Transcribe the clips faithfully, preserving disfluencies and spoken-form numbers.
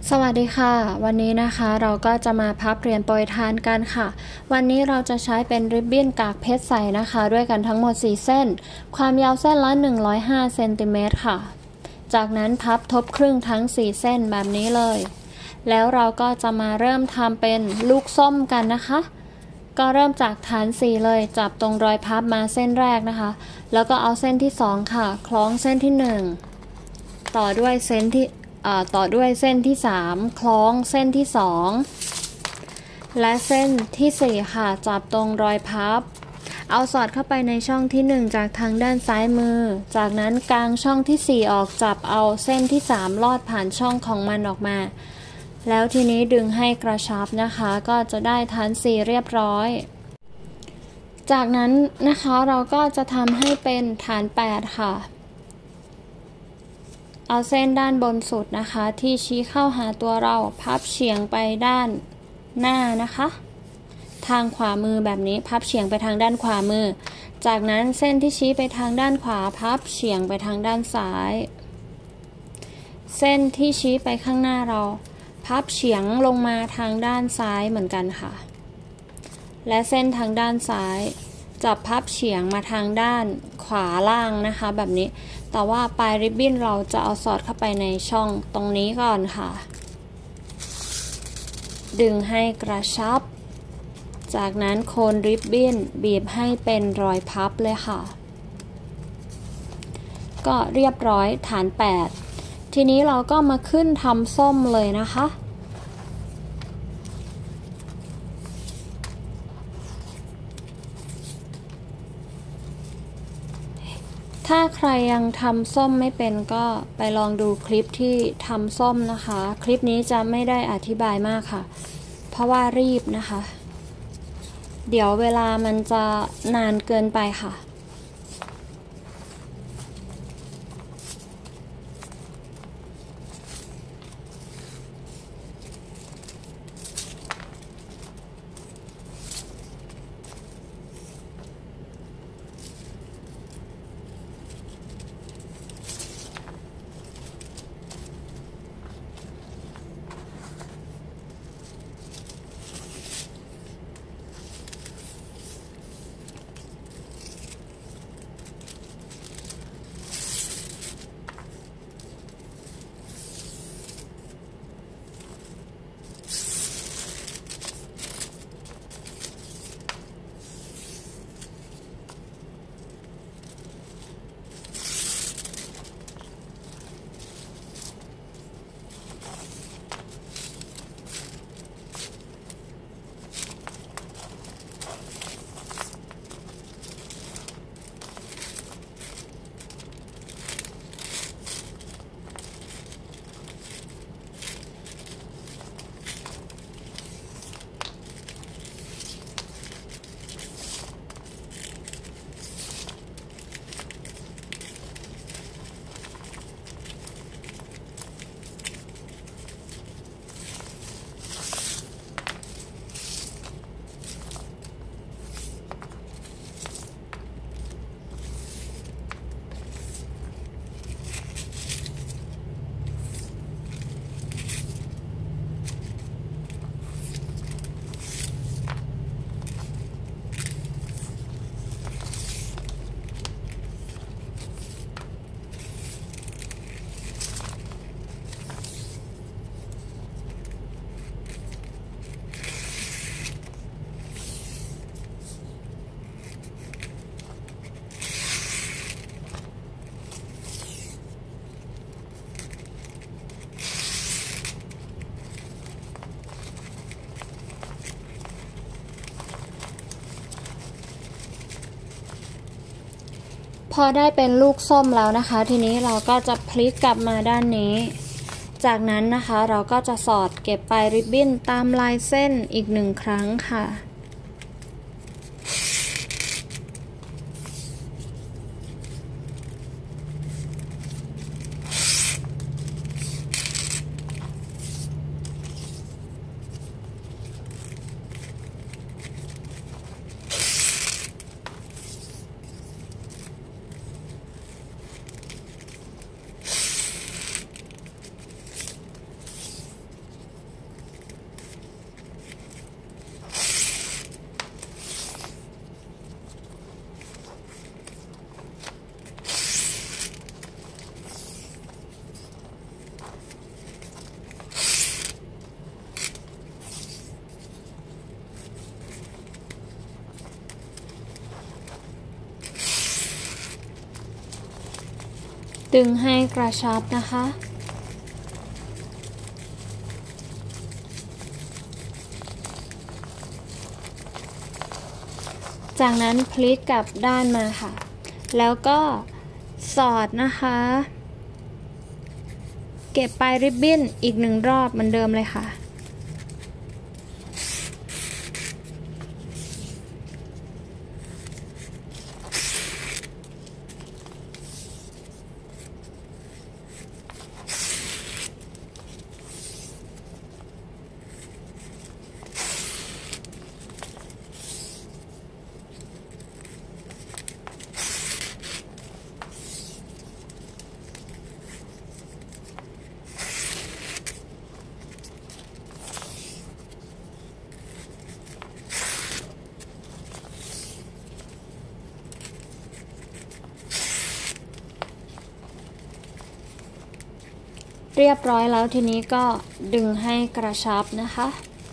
สวัสดีค่ะวันนี้นะคะเราก็จะมาพับเหรียญโปรยทานกันค่ะวันนี้เราจะใช้เป็นริบบิ้นกากเพชรใสนะคะด้วยกันทั้งหมดสี่เส้นความยาวเส้นละหนึ่งร้อยห้าเซนติเมตรค่ะจากนั้นพับทบครึ่งทั้งสี่เส้นแบบนี้เลยแล้วเราก็จะมาเริ่มทำเป็นลูกส้มกันนะคะก็เริ่มจากฐานสี่เลยจับตรงรอยพับมาเส้นแรกนะคะแล้วก็เอาเส้นที่สองค่ะคล้องเส้นที่หนึ่งต่อด้วยเส้นที่ต่อด้วยเส้นที่สามคล้องเส้นที่สองและเส้นที่สี่ค่ะจับตรงรอยพับเอาสอดเข้าไปในช่องที่หนึ่งจากทางด้านซ้ายมือจากนั้นกางช่องที่สี่ออกจับเอาเส้นที่สามลอดผ่านช่องของมันออกมาแล้วทีนี้ดึงให้กระชับนะคะก็จะได้ฐานสี่เรียบร้อยจากนั้นนะคะเราก็จะทำให้เป็นฐานแปดค่ะเอาเส้นด้านบนสุดนะคะที่ชี้เข้าหาตัวเราพับเฉียงไปด้านหน้านะคะทางขวามือแบบนี้พับเฉียงไปทางด้านขวามือจากนั้นเส้นที่ชี้ไปทางด้านขวาพับเฉียงไปทางด้านซ้ายเส้นที่ชี้ไปข้างหน้าเราพับเฉียงลงมาทางด้านซ้ายเหมือนกันค่ะและเส้นทางด้านซ้ายจับพับเฉียงมาทางด้านขวาล่างนะคะแบบนี้แต่ว่าปลายริบบิ้นเราจะเอาสอดเข้าไปในช่องตรงนี้ก่อนค่ะดึงให้กระชับจากนั้นโคนริบบิ้นบีบให้เป็นรอยพับเลยค่ะก็เรียบร้อยฐานแปดทีนี้เราก็มาขึ้นทำส้มเลยนะคะถ้าใครยังทำส้มไม่เป็นก็ไปลองดูคลิปที่ทำส้มนะคะคลิปนี้จะไม่ได้อธิบายมากค่ะเพราะว่ารีบนะคะเดี๋ยวเวลามันจะนานเกินไปค่ะพอได้เป็นลูกส้มแล้วนะคะทีนี้เราก็จะพลิกกลับมาด้านนี้จากนั้นนะคะเราก็จะสอดเก็บปลายริบบิ้นตามลายเส้นอีกหนึ่งครั้งค่ะดึงให้กระชับนะคะจากนั้นพลิกกลับด้านมาค่ะแล้วก็สอดนะคะเก็บปลายริบบิ้นอีกหนึ่งรอบเหมือนเดิมเลยค่ะเรียบร้อยแล้วทีนี้ก็ดึงให้กระชับนะคะ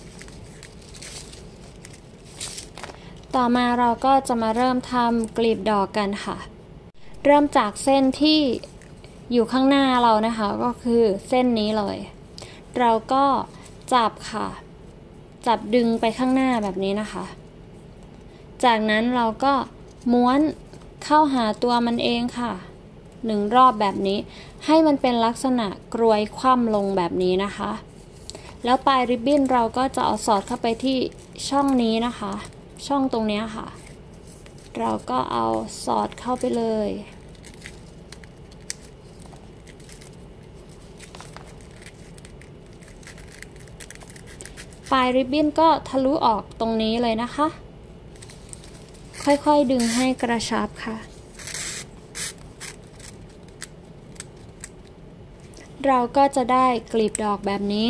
ต่อมาเราก็จะมาเริ่มทำกลีบดอกกันค่ะเริ่มจากเส้นที่อยู่ข้างหน้าเรานะคะก็คือเส้นนี้เลยเราก็จับค่ะจับดึงไปข้างหน้าแบบนี้นะคะจากนั้นเราก็ม้วนเข้าหาตัวมันเองค่ะหนึ่งรอบแบบนี้ให้มันเป็นลักษณะกรวยคว่ำลงแบบนี้นะคะแล้วปลายริบบิ้นเราก็จะเอาสอดเข้าไปที่ช่องนี้นะคะช่องตรงนี้ค่ะเราก็เอาสอดเข้าไปเลยปลายริบบิ้นก็ทะลุออกตรงนี้เลยนะคะค่อยๆดึงให้กระชับค่ะเราก็จะได้กลีบดอกแบบนี้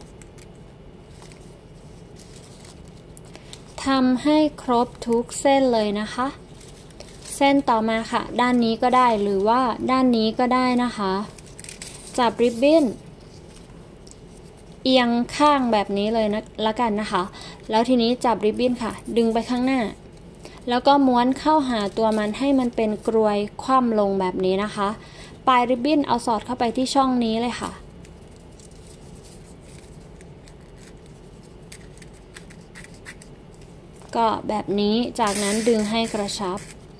ทำให้ครบทุกเส้นเลยนะคะเส้นต่อมาค่ะด้านนี้ก็ได้หรือว่าด้านนี้ก็ได้นะคะจับริบบิ้นเอียงข้างแบบนี้เลยนะละกันนะคะแล้วทีนี้จับริบบิ้นค่ะดึงไปข้างหน้าแล้วก็ม้วนเข้าหาตัวมันให้มันเป็นกรวยคว่ำลงแบบนี้นะคะปลายริบบิ้นเอาสอดเข้าไปที่ช่องนี้เลยค่ะก็แบบนี้จากนั้นดึงให้กระชับ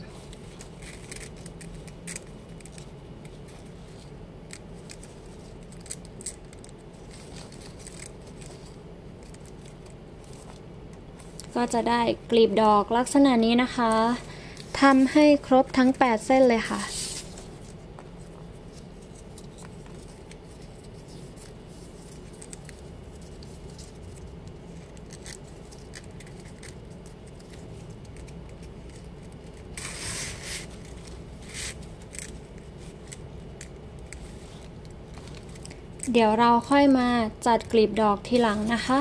ก็จะได้กลีบดอกลักษณะนี้นะคะทำให้ครบทั้งแปดเส้นเลยค่ะเดี๋ยวเราค่อยมาจัดกลีบดอกทีหลังนะคะ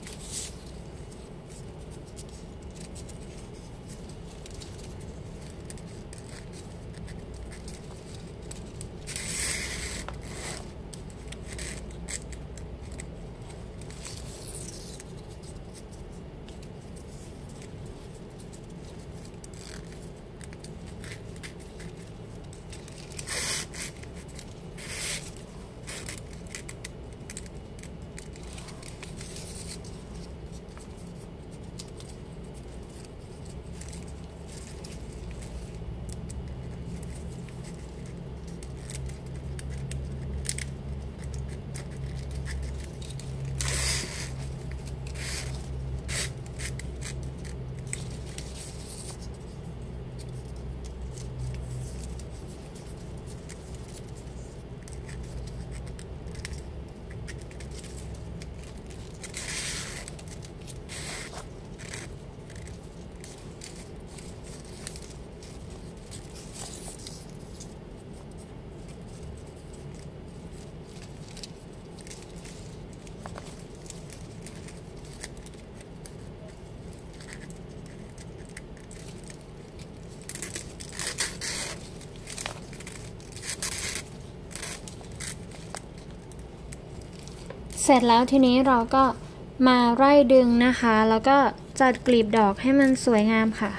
เสร็จแล้วทีนี้เราก็มาไล่ดึงนะคะแล้วก็จัดกลีบดอกให้มันสวยงามค่ะ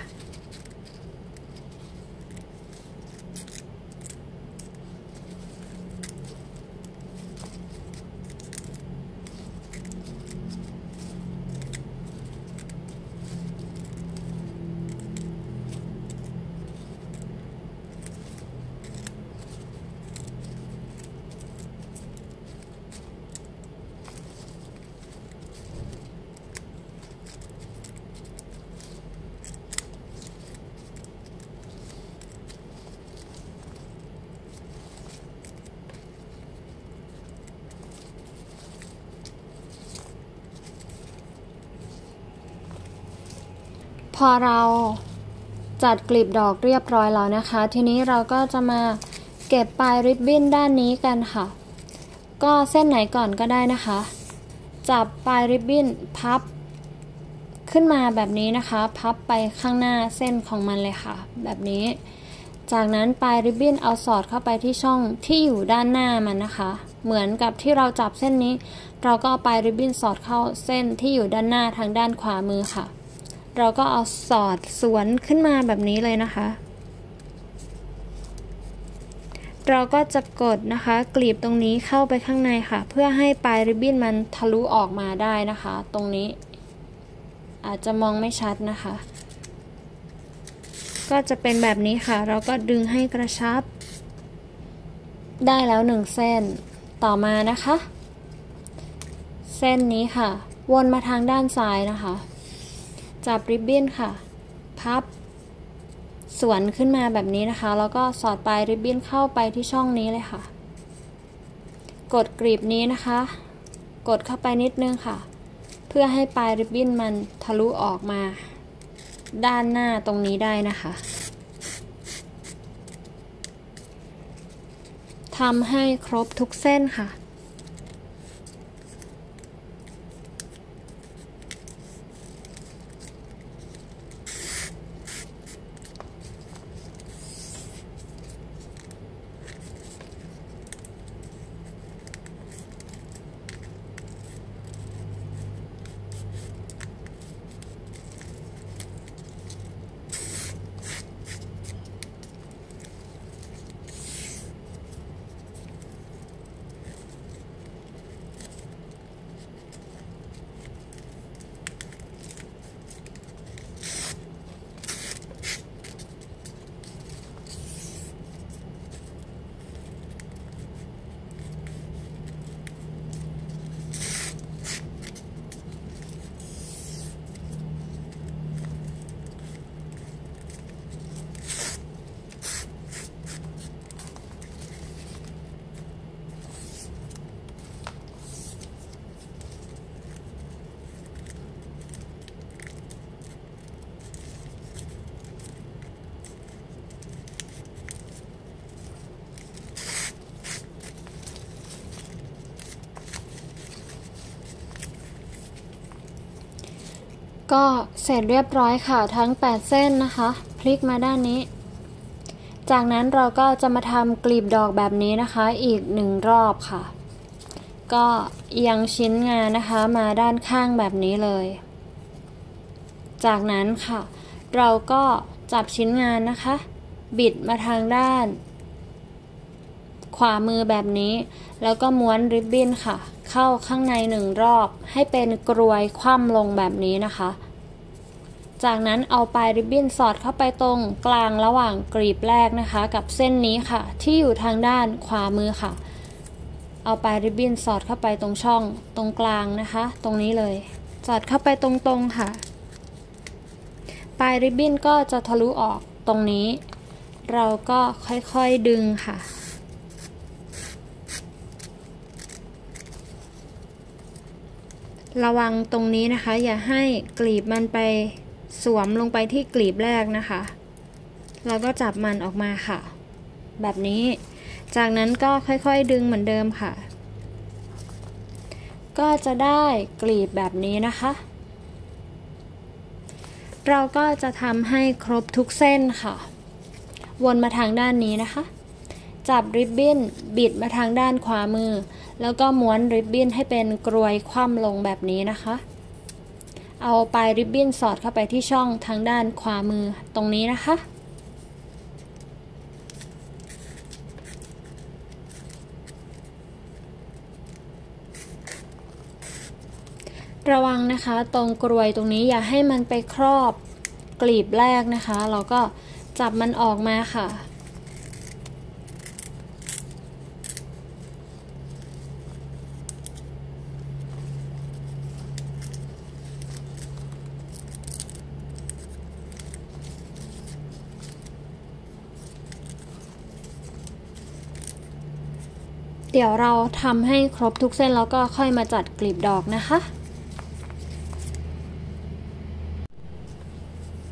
พอเราจัดกลีบดอกเรียบร้อยแล้วนะคะทีนี้เราก็จะมาเก็บปลายริบบิ้นด้านนี้กันค่ะก็เส้นไหนก่อนก็ได้นะคะจับปลายริบบิ้นพับขึ้นมาแบบนี้นะคะพับไปข้างหน้าเส้นของมันเลยค่ะแบบนี้จากนั้นปลายริบบิ้นเอาสอดเข้าไปที่ช่องที่อยู่ด้านหน้ามันนะคะเหมือนกับที่เราจับเส้นนี้เราก็เอาปลายริบบิ้นสอดเข้าเส้นที่อยู่ด้านหน้าทางด้านขวามือค่ะเราก็เอาสอดสวนขึ้นมาแบบนี้เลยนะคะเราก็จะกดนะคะกลีบตรงนี้เข้าไปข้างในค่ะเพื่อให้ปลายริบบิ้นมันทะลุออกมาได้นะคะตรงนี้อาจจะมองไม่ชัดนะคะก็จะเป็นแบบนี้ค่ะเราก็ดึงให้กระชับได้แล้วหนึ่งเส้นต่อมานะคะเส้นนี้ค่ะวนมาทางด้านซ้ายนะคะจับริบบิ้นค่ะพับสวนขึ้นมาแบบนี้นะคะแล้วก็สอดปลายริบบิ้นเข้าไปที่ช่องนี้เลยค่ะกดกลีบนี้นะคะกดเข้าไปนิดนึงค่ะเพื่อให้ปลายริบบิ้นมันทะลุออกมาด้านหน้าตรงนี้ได้นะคะทำให้ครบทุกเส้นค่ะก็เสร็จเรียบร้อยค่ะทั้งแปดเส้นนะคะพลิกมาด้านนี้จากนั้นเราก็จะมาทำกลีบดอกแบบนี้นะคะอีกหนึ่งรอบค่ะก็เอียงชิ้นงานนะคะมาด้านข้างแบบนี้เลยจากนั้นค่ะเราก็จับชิ้นงานนะคะบิดมาทางด้านขวามือแบบนี้แล้วก็ม้วนริบบิ้นค่ะเข้าข้างในหนึ่งรอบให้เป็นกรวยคว่ำลงแบบนี้นะคะจากนั้นเอาปลายริบบิ้นสอดเข้าไปตรงกลางระหว่างกลีบแรกนะคะกับเส้นนี้ค่ะที่อยู่ทางด้านขวามือค่ะเอาปลายริบบิ้นสอดเข้าไปตรงช่องตรงกลางนะคะตรงนี้เลยสอดเข้าไปตรงๆค่ะปลายริบบิ้นก็จะทะลุออกตรงนี้เราก็ค่อยๆดึงค่ะระวังตรงนี้นะคะอย่าให้กลีบมันไปสวมลงไปที่กลีบแรกนะคะเราก็จับมันออกมาค่ะแบบนี้จากนั้นก็ค่อยๆดึงเหมือนเดิมค่ะก็จะได้กลีบแบบนี้นะคะเราก็จะทำให้ครบทุกเส้นค่ะวนมาทางด้านนี้นะคะจับริบบิ้นบิดมาทางด้านขวามือแล้วก็ม้วนริบบิ้นให้เป็นกรวยคว่ำลงแบบนี้นะคะเอาปลายริบบิ้นสอดเข้าไปที่ช่องทางด้านขวามือตรงนี้นะคะระวังนะคะตรงกรวยตรงนี้อย่าให้มันไปครอบกลีบแรกนะคะเราก็จับมันออกมาค่ะเดี๋ยวเราทำให้ครบทุกเส้นแล้วก็ค่อยมาจัดกลีบดอกนะคะ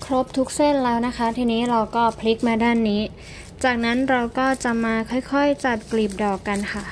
รบทุกเส้นแล้วนะคะทีนี้เราก็พลิกมาด้านนี้จากนั้นเราก็จะมาค่อยๆจัดกลีบดอกกันค่ะ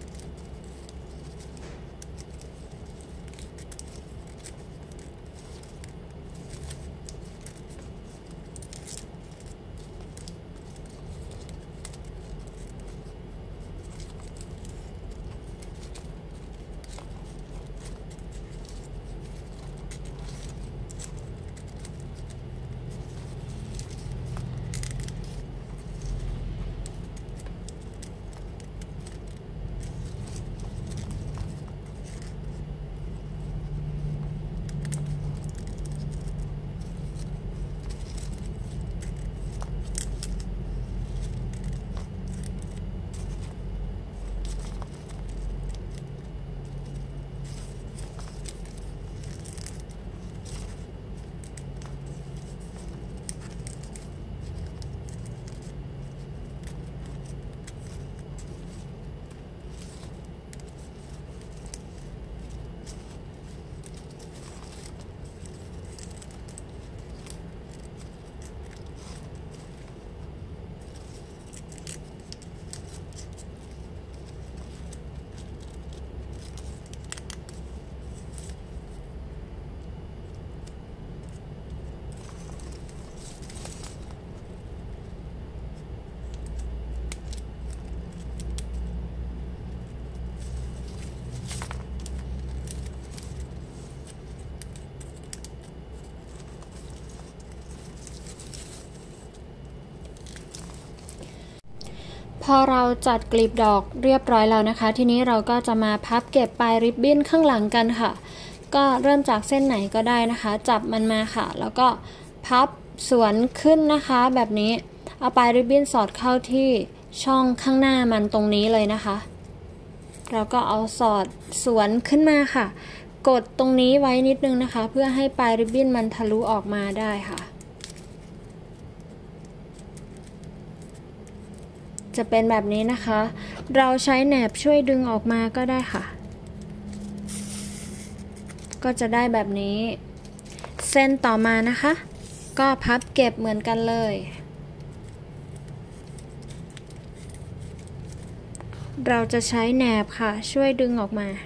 พอเราจัดกลีบดอกเรียบร้อยแล้วนะคะทีนี้เราก็จะมาพับเก็บปลายริบบิ้นข้างหลังกันค่ะก็เริ่มจากเส้นไหนก็ได้นะคะจับมันมาค่ะแล้วก็พับสวนขึ้นนะคะแบบนี้เอาปลายริบบิ้นสอดเข้าที่ช่องข้างหน้ามันตรงนี้เลยนะคะเราก็เอาสอดสวนขึ้นมาค่ะกดตรงนี้ไว้นิดนึงนะคะเพื่อให้ปลายริบบิ้นมันทะลุออกมาได้ค่ะจะเป็นแบบนี้นะคะเราใช้แหนบช่วยดึงออกมาก็ได้ค่ะก็จะได้แบบนี้เส้นต่อมานะคะก็พับเก็บเหมือนกันเลยเราจะใช้แหนบค่ะช่วยดึงออกมา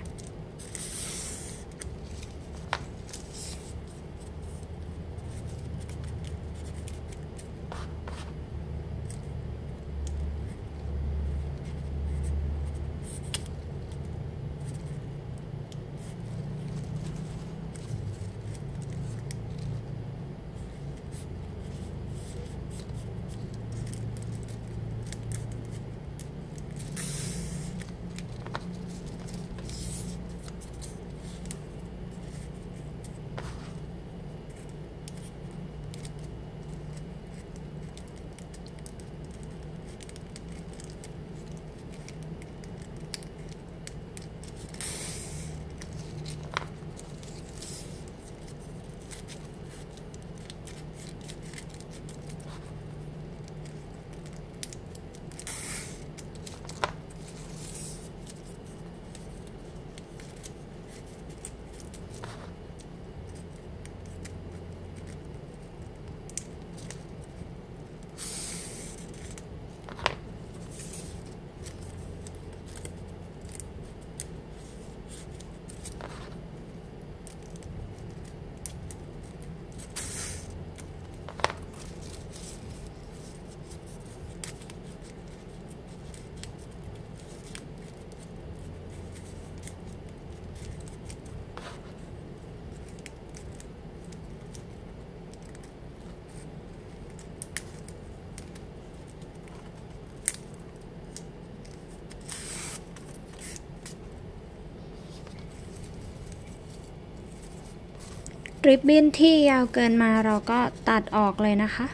ริบบิ้นที่ยาวเกินมาเราก็ตัดออกเลยนะคะ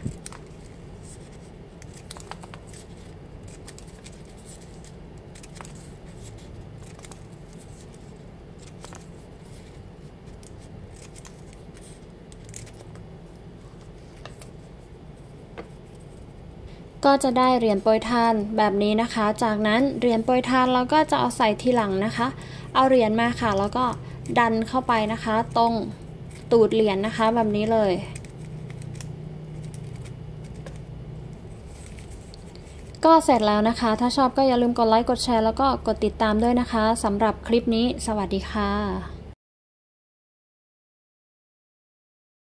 ก็จะได้เหรียญโปรยทานแบบนี้นะคะจากนั้นเหรียญโปรยทานเราก็จะเอาใส่ทีหลังนะคะเอาเหรียญมาค่ะแล้วก็ดันเข้าไปนะคะตรงตูดเหรียญนะคะแบบนี้เลยก็เสร็จแล้วนะคะถ้าชอบก็อย่าลืมกดไลค์กดแชร์แล้วก็กดติดตามด้วยนะคะสำหรับคลิปนี้สวัสดีค่ะ